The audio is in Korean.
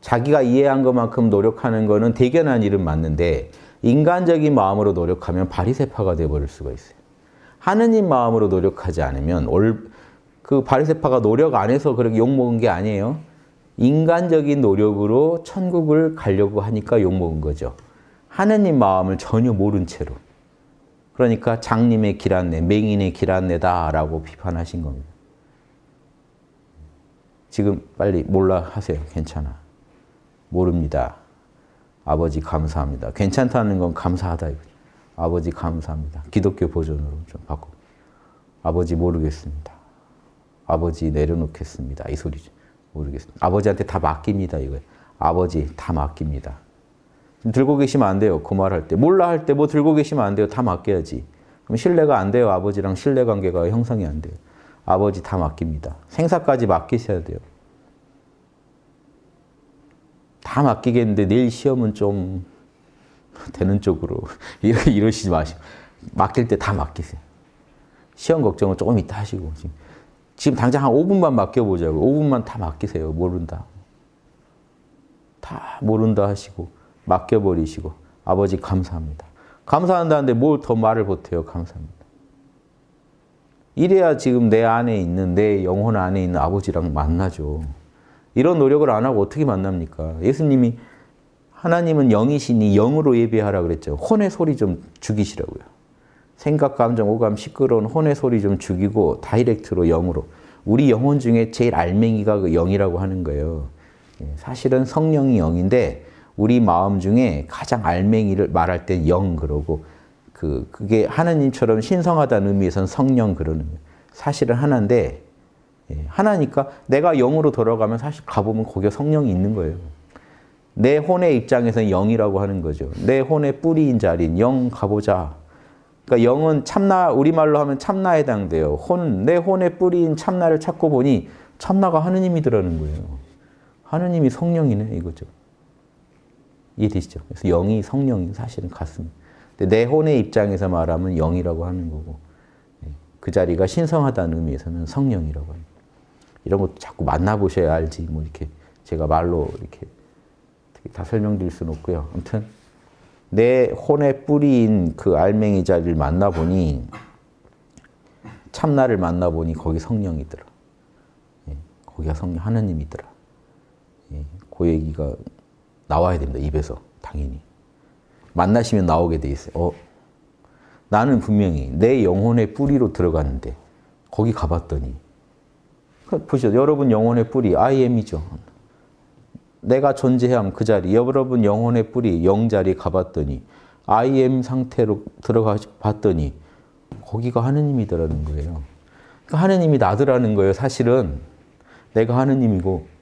자기가 이해한 것만큼 노력하는 거는 대견한 일은 맞는데 인간적인 마음으로 노력하면 바리새파가 되어버릴 수가 있어요. 하느님 마음으로 노력하지 않으면 그 바리새파가 노력 안 해서 그렇게 욕먹은 게 아니에요. 인간적인 노력으로 천국을 가려고 하니까 욕먹은 거죠. 하느님 마음을 전혀 모른 채로. 그러니까 장님의 길 안내, 맹인의 길 안내다라고 비판하신 겁니다. 지금 빨리 몰라 하세요. 괜찮아. 모릅니다. 아버지 감사합니다. 괜찮다는 건 감사하다. 아버지 감사합니다. 기독교 버전으로 좀 바꿔. 아버지 모르겠습니다. 아버지 내려놓겠습니다. 이 소리죠. 모르겠습니다. 아버지한테 다 맡깁니다. 이거예요. 아버지 다 맡깁니다. 들고 계시면 안 돼요. 그 말할 때. 몰라 할 때 뭐 들고 계시면 안 돼요. 다 맡겨야지. 그럼 신뢰가 안 돼요. 아버지랑 신뢰관계가 형성이 안 돼요. 아버지 다 맡깁니다. 생사까지 맡기셔야 돼요. 다 맡기겠는데 내일 시험은 좀 되는 쪽으로 이러시지 마시고 맡길 때 다 맡기세요. 시험 걱정은 조금 이따 하시고 지금 당장 한 5분만 맡겨보자고. 5분만 다 맡기세요. 모른다. 다 모른다 하시고 맡겨버리시고 아버지 감사합니다. 감사한다는데 뭘 더 말을 못해요. 감사합니다. 이래야 지금 내 안에 있는 내 영혼 안에 있는 아버지랑 만나죠. 이런 노력을 안 하고 어떻게 만납니까? 예수님이 하나님은 영이시니 영으로 예배하라 그랬죠. 혼의 소리 좀 죽이시라고요. 생각, 감정, 오감, 시끄러운 혼의 소리 좀 죽이고 다이렉트로 영으로. 우리 영혼 중에 제일 알맹이가 그 영이라고 하는 거예요. 사실은 성령이 영인데 우리 마음 중에 가장 알맹이를 말할 때 영 그러고 그게 하나님처럼 신성하다는 의미에서는 성령 그러는 거예요. 사실은 하나인데 하나니까 내가 영으로 돌아가면 사실 가보면 거기에 성령이 있는 거예요. 내 혼의 입장에서는 영이라고 하는 거죠. 내 혼의 뿌리인 자리인 영 가보자. 그러니까 영은 참나, 우리말로 하면 참나에 해당돼요. 내 혼의 뿌리인 참나를 찾고 보니 참나가 하느님이더라는 거예요. 하느님이 성령이네 이거죠. 이해되시죠? 그래서 영이 성령이 사실은 같습니다. 근데 내 혼의 입장에서 말하면 영이라고 하는 거고 그 자리가 신성하다는 의미에서는 성령이라고 합니다. 이런 것도 자꾸 만나보셔야 알지 뭐 이렇게 제가 말로 이렇게 다 설명드릴 수는 없고요. 아무튼 내 혼의 뿌리인 그 알맹이 자리를 만나보니 참나를 만나보니 거기 성령이더라. 거기가 성령 하느님이더라. 그 얘기가 나와야 됩니다. 입에서 당연히. 만나시면 나오게 돼 있어요. 나는 분명히 내 영혼의 뿌리로 들어갔는데 거기 가봤더니 보시죠. 여러분 영혼의 뿌리 I am이죠. 내가 존재함 그 자리, 여러분 영혼의 뿌리 영자리 가봤더니 I am 상태로 들어가 봤더니 거기가 하느님이더라는 거예요. 그러니까 하느님이 나더라는 거예요. 사실은 내가 하느님이고